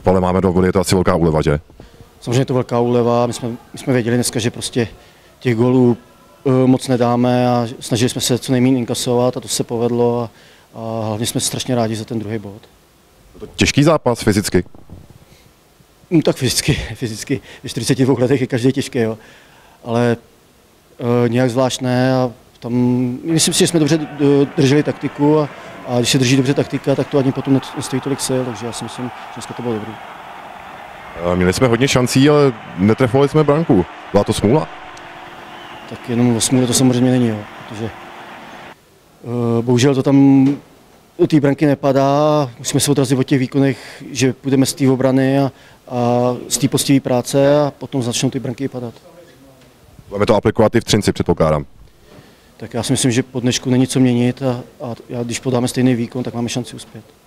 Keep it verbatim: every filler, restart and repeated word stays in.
Pavle, máme do vody, je to asi velká úleva, že? Samozřejmě je to velká úleva, my jsme, my jsme věděli dneska, že prostě těch gólů uh, moc nedáme a snažili jsme se co nejméně inkasovat a to se povedlo a, a hlavně jsme strašně rádi za ten druhý bod. Těžký zápas fyzicky? No, tak fyzicky, fyzicky, v čtyřiceti dvou letech je každý těžký, jo. Ale uh, nějak zvlášť ne a tam, myslím si, že jsme dobře drželi taktiku a, a když se drží dobře taktika, tak to ani potom nestojí tolik sil, takže já si myslím, že dneska to bylo dobrý. Měli jsme hodně šancí, ale netrefovali jsme branku. Byla to smůla? Tak jenom o smůle to samozřejmě není, jo, protože uh, bohužel to tam do té branky nepadá, musíme se odrazit od těch výkonech, že půjdeme z té obrany a, a z té poctivé práce a potom začnou ty branky padat. Budeme to aplikovat i v Třinci, předpokládám. Tak já si myslím, že po dnešku není co měnit a, a, a když podáme stejný výkon, tak máme šanci uspět.